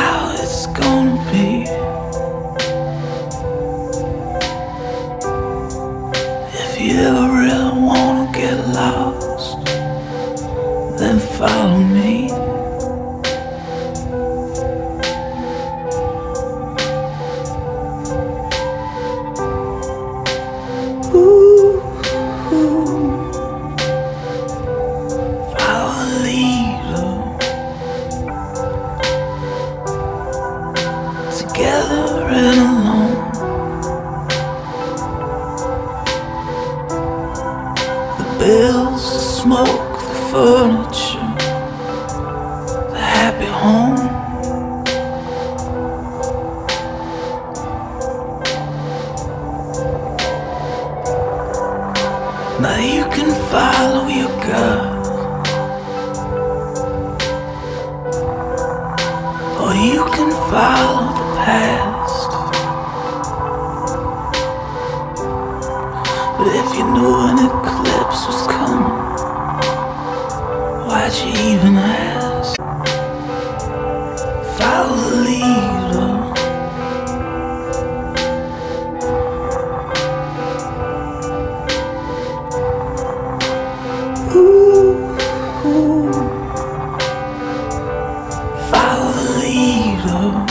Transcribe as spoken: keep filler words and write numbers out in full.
how it's gonna be. If you ever really wanna get lost, then follow me. Ooh, ooh. Follow the leader. Together and alone, the bills, the smoke, the furniture, the happy home. Now you can follow your gut, or you can follow the past. But if you knew an eclipse was coming, why'd you even ask? Follow the leader. Ooh, ooh. Follow the leader.